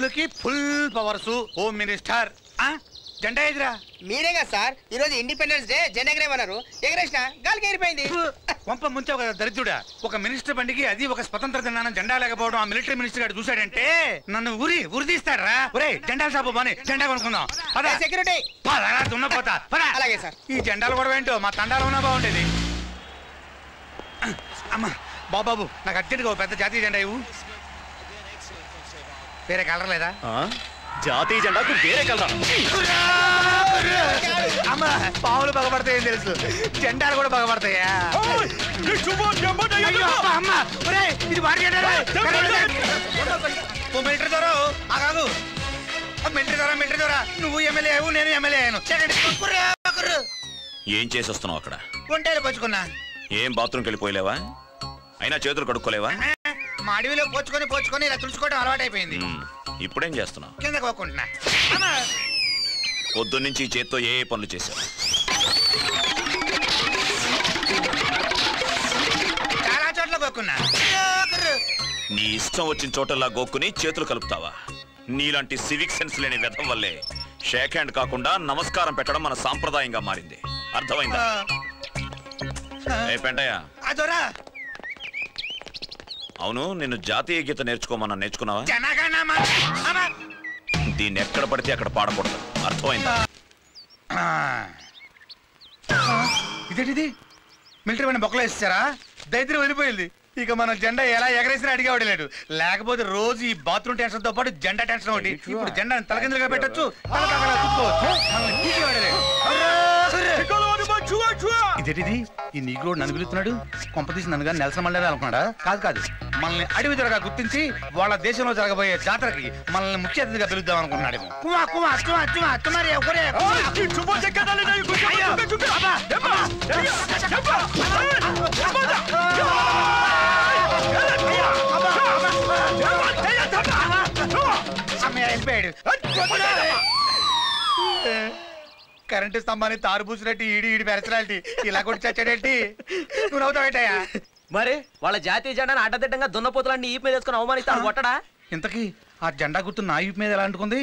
బాబులకి full powers. Home minister జెండా ఎదురా మీరేగా sir ఈ రోజు ఇండిపెండెన్స్ డే జెండా ఎగరేమన్నారు. ఎగరేసిన గాలికి ఎగిరిపోయింది. పంప ముంచావు కదా దరిద్రుడా. ఒక మినిస్టర్ బండికి అది ఒక స్వతంత్ర దినాన జెండా లేకపోవడం ఆ మిలిటరీ మినిస్టర్ గారు చూశాడంటే నన్ను ఉరి తీస్తారా. ఒరే జెండా షాపు బాని జెండా కొనుక్కుందాం. సెక్యూరిటీ దున్నపోతా. అలాగే సార్. ఈ జెండాలు కూడా ఏంటో మా తండాలు ఉన్నా బాగుండేది. అమ్మా బాబాబు నాకు అర్జెంట్గా ఒక పెద్ద జాతీయ జెండా ఇవ్వు. వేరే కలర్ లేదా? జాతీయ జెండాకు వేరే కలర్. అమ్మా పావులు బాగుపడతాయని తెలుసు, జెండాలు కూడా బాగుపడతాయా? అమ్మా ఇది మిలిటరీ ద్వారా ఆగాగు. మిలిటరీ ద్వారా నువ్వు ఎమ్మెల్యే అయ్యావు, నేను ఎమ్మెల్యే అయ్యాను. ఏం చేసి వస్తున్నావు అక్కడ? ఒంటేలు పోచుకున్నా. ఏం బాత్రూమ్కి వెళ్ళిపోయలేవా? అయినా చేతులు కడుక్కోలేవా? మా అడవిలో పోచుకొని ఇలా తుడుచుకోవడం అలవాటు అయిపోయింది. ఇప్పుడేం చేస్తున్నావు? కింద పోకుంటున్నా. పొద్దున్నుంచి చేత్తో ఏ పనులు చేశావు? చాలా చోట్ల పోకున్నా. నీ ఇష్టం వచ్చిన చోటల్లా గోక్కుని చేతులు కలుపుతావా? నీలాంటి సివిక్ సెన్స్ లేని వ్యధం వల్లే షేక్ హ్యాండ్ కాకుండా నమస్కారం పెట్టడం మన సాంప్రదాయంగా మారింది. అర్థమైందా? ఏ పెంటయ్య, అవును నిన్ను జాతీయ గీత నేర్చుకోమన్నా నేర్చుకున్నావా? దీన్ని ఎక్కడ పడితే అక్కడ పాడకూడదు. అర్థమైందా? ఇదేంటిది? మిలిటరీ వాడిని బొక్కలో వేసారా? దైత్యం వెళ్ళిపోయింది. ఇక మన జెండా ఎలా ఎగరేసినా అడిగేవాడు లేడు. లేకపోతే రోజు ఈ బాత్రూమ్ టెన్షన్ తో పాటు జెండా టెన్షన్ ఒకటి. ఇప్పుడు జెండా తలకిందులుగా పెట్టచ్చు, ఇదేంటిది? ఈ నీకు నన్ను పిలుస్తున్నాడు. కొంపతీసి నన్నుగా నెల్సన్ మండలి అనుకున్నాడా? కాదు, మనల్ని అడవి జరగా గుర్తించి వాళ్ళ దేశంలో జరగబోయే జాతరకి మనల్ని ముఖ్య అతిథిగా పిలుద్దాం అనుకున్నాడేమో. కరెంటు స్తంభాన్ని తారు పూసినట్టు ఈడి పెరచలాంటి ఇలా కొట్టి చచ్చాడేంటి? నువ్వు నవ్వుతావేటయ్యా? మరి వాళ్ళ జాతీయ జెండాను అడ్డదిడ్డంగా దున్నపోతులన్నీ ఈపు మీద వేసుకుని అవమానిస్తాను కొట్టడా? ఇంతకీ ఆ జెండా గుర్తు నా ఈపు మీద ఎలా అంటుకుంది?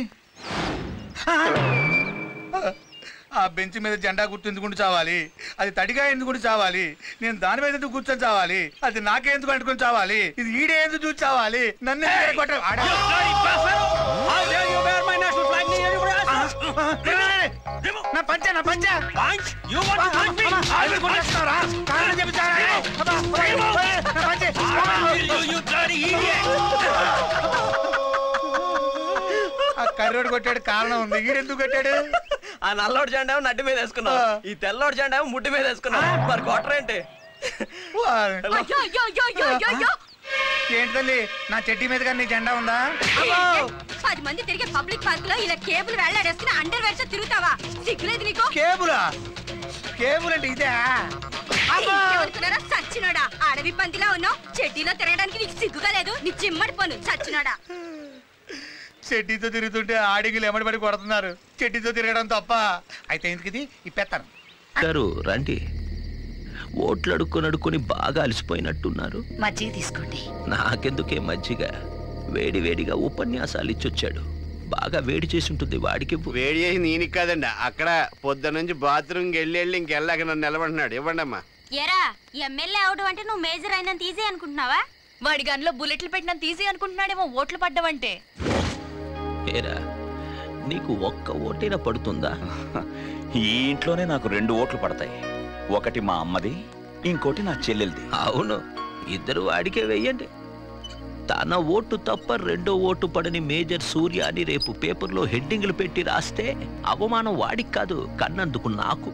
ఆ బెంచ్ మీద జెండా గుర్తు ఎందుకుంటూ చావాలి? అది తడిగా ఎందుకుంటూ చావాలి? నేను దాని మీద ఎందుకు కూర్చొని చావాలి? అది నాకే ఎందుకు అంటుకుని చావాలి? ఇది ఈడే ఎందుకు చూసి చావాలి? నన్ను కర్రోడు కొట్టాడు, కారణం ఉంది. ఈడెందుకు కొట్టాడు? ఆ నల్లోడు జెండా నడ్డి మీద వేసుకున్నావు, ఈ తెల్లోడు జెండా ముడ్డి మీద వేసుకున్నావు. మరి కొట్టరేంటి? ఏంటి తల్లి, నా చెడ్డి మీద కానీ నీ జెండా ఉందా? 10 మంది తిరిగే పబ్లిక్ పార్క్ లో ఇలా కేబుల్ వేలాడేసుకుని అండర్ వేర్ తో తిరుగుతావా? సిగ్గులేదు నీకు? కేబుల్ అంటే ఇదే సచ్చినోడా? అడవి పందిలా ఉన్నావు, చెడ్డీలో తిరగడానికి నీకు సిగ్గుగా లేదు? నీ చిమ్మడిపోను సచ్చినోడా. చెడ్డీతో తిరుగుతుంటే ఆడిగిలు ఎమ్మడిపడి కొడుతున్నారు. చెడ్డీతో తిరగడం తప్ప. అయితే ఇంతకిది ఇప్పెత్తాను. రండి, ఓట్లు అడుక్కొని బాగా అలసిపోయినట్టున్నారు. మజ్జిగ తీసుకోండి. నాకెందుకే మజ్జిగ? వేడిగా ఉపన్యాసాలు ఇచ్చొచ్చాడు. బాగా వేడి చేసి ఉంటుంది వాడికి. వేడి చేసి నేనికి కాదండి, అక్కడ పొద్దు నుంచి బాత్రూమ్కి వెళ్ళి ఇంకెళ్ళాక నన్ను నిలబడినాడు. ఇవ్వండి అమ్మా. ఎరా ఎమ్మెల్యే అవడం అంటే నువ్వు మేజర్ అయినంత ఈజీ అనుకుంటున్నావా? వాడి గన్లో బుల్లెట్లు పెట్టినంత ఈజీ అనుకుంటున్నాడేమో ఓట్లు పడ్డవంటే. ఏరా నీకు ఒక్క ఓటేనా పడుతుందా? ఈ ఇంట్లోనే నాకు 2 ఓట్లు పడతాయి. ఒకటి మా అమ్మది, ఇంకోటి నా చెల్లెలది. అవును, ఇద్దరు వాడికే వెయ్యండి. తన ఓటు తప్ప రెండో ఓటు పడని మేజర్ సూర్య అని రేపు పేపర్లో హెడ్డింగ్లు పెట్టి రాస్తే అవమానం వాడికి కాదు, కన్నందుకు నాకు.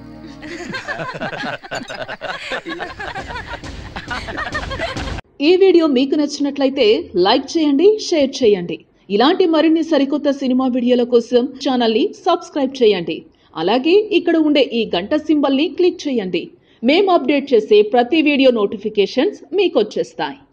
ఈ వీడియో మీకు నచ్చినట్లయితే లైక్ చేయండి, షేర్ చేయండి. ఇలాంటి మరిన్ని సరికొత్త సినిమా వీడియోల కోసం ఛానల్ని సబ్స్క్రైబ్ చేయండి. అలాగే ఇక్కడ ఉండే ఈ గంట సింబల్ని క్లిక్ చేయండి. మేము అప్డేట్ చేసే ప్రతి వీడియో నోటిఫికేషన్స్ మీకు వచ్చేస్తాయి.